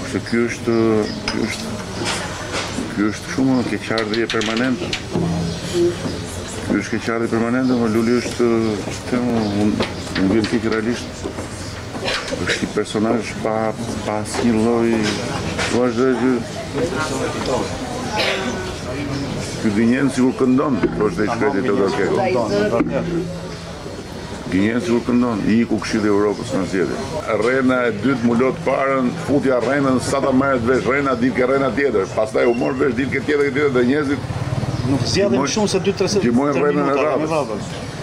Kështu ky është shumë keqardhje permanente. Ky është keqardhje permanente, ma Luli është unë vjen keq realisht. Është një personazh pa asnjë lloj vazhdoj ky gënjen sikur këndon, thoshte i shkreti Teodor Keko. Gënjen sikur këndon, iku Këshilli i Evropës në zgjedhje. Rrena e dytë mulot parën, futja rrenën, sa ta merret vesh rrena, dilke rrena tjetër. Pastaj u mor vesh dilke tjetër dhe njerëzit nuk zgjedhin shumë se 2-3 gjymojnë rrenën e radhës.